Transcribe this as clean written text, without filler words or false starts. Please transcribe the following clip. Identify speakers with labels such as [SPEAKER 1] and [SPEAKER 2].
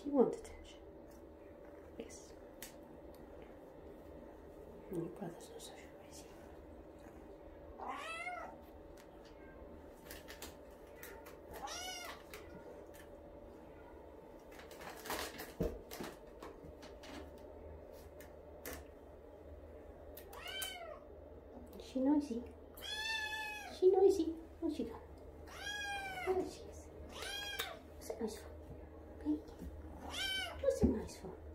[SPEAKER 1] You want attention. Yes. And your brother's not so sure, is he? Is she noisy? Is she noisy? Where's she gone? There she is. What's it nice for? Baby? What's it nice for?